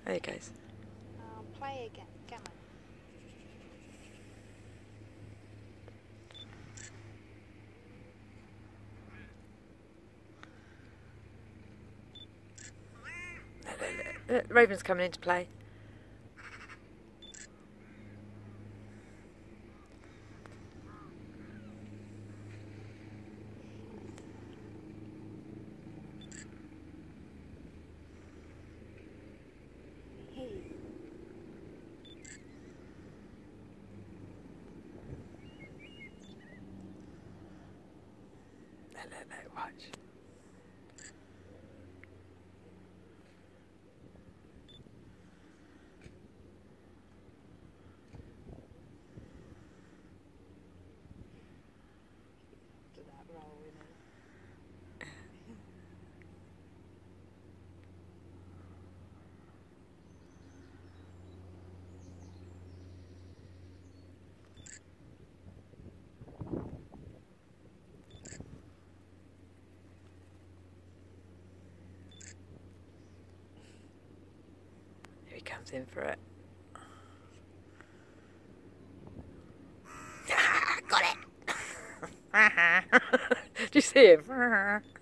There he goes. Play again. Come on. Look, Raven's coming into play. Look, watch. To that roll, isn't it? Here he comes in for it. Got it! Do you see him?